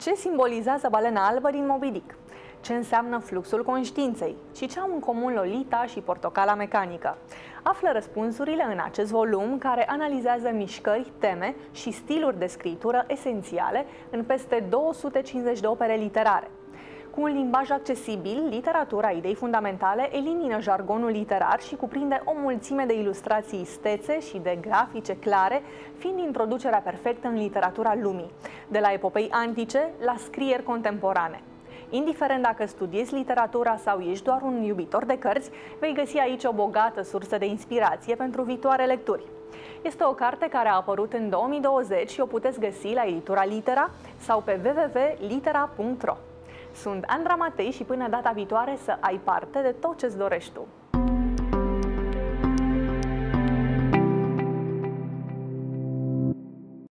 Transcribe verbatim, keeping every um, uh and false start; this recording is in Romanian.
Ce simbolizează balena albă din Moby Dick? Ce înseamnă fluxul conștiinței? Și ce au în comun Lolita și portocala mecanică? Află răspunsurile în acest volum care analizează mișcări, teme și stiluri de scritură esențiale în peste două sute cincizeci de opere literare. Cu un limbaj accesibil, literatura idei fundamentale elimină jargonul literar și cuprinde o mulțime de ilustrații istețe și de grafice clare, fiind introducerea perfectă în literatura lumii, de la epopei antice la scrieri contemporane. Indiferent dacă studiezi literatura sau ești doar un iubitor de cărți, vei găsi aici o bogată sursă de inspirație pentru viitoare lecturi. Este o carte care a apărut în două mii douăzeci și o puteți găsi la editura Litera sau pe w w w punct litera punct ro. Sunt Andra Matei și până data viitoare să ai parte de tot ce-ți dorești tu!